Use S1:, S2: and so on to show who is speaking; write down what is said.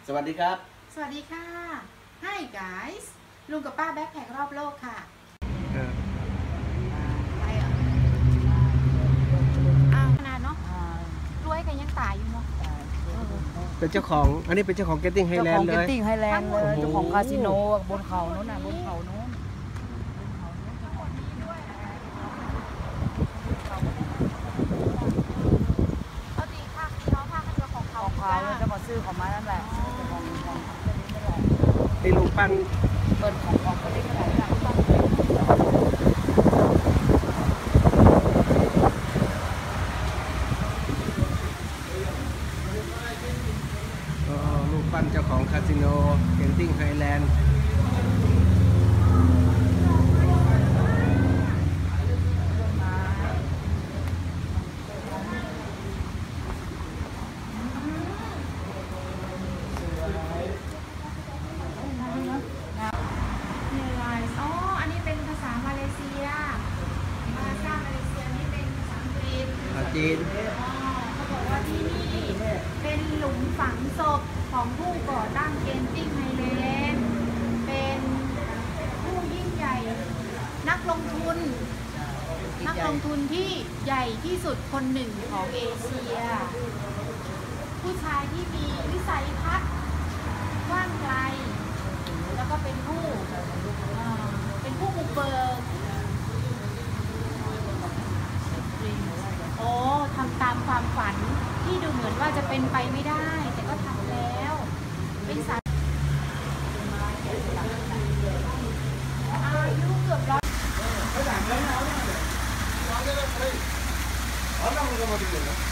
S1: สวัสดีครับ
S2: สวัสดีค่ะ Hi guys ลุงกับป้าแบ็คแพครอบโลกค่ะไปอ่ะอ้าวขนาดเนาะรวยกันยังตายอยู่เนาะ
S1: เป็นเจ้าของอันนี้เป็นเจ้าของ Genting Highland เลย
S3: Genting Highland เลยเจ้าของคาสิโนบนเขาโน้นน่ะบนเขาโน้น
S2: เขาตีภาคที่เขาภาคกันของเขา
S3: เจ้าของซื้อของมานั่นแหละเจ้าของนั่นแหละ
S1: นี่ลุงปั้น
S3: เปิดของคนเล็กขนาดนั้น
S1: ลูกปั้นเจ้าของคาสิโน Genting Highland
S2: อ๋ออันนี้เป็นภาษามาเลเซียภาษามาเลเซียนี่เป็นภาษาอังกฤษ
S1: จีน
S2: เขาบอกว่าที่นี่เป็นหลุมฝังศพของผู้ก่อตั้งเกนติ้งไฮแลนด์เป็นผู้ยิ่งใหญ่นักลงทุนที่ใหญ่ที่สุดคนหนึ่งของเอเชียผู้ชายที่มีวิสัยทัศน์กว้างไกลแล้วก็เป็นผู้บุกเบิกทำตามความฝันที่ดูเหมือนว่าจะเป็นไปไม่ได้แต่ก็ทำแล้วเป็นสายอายุเกือบ100
S1: あんなことまで言うの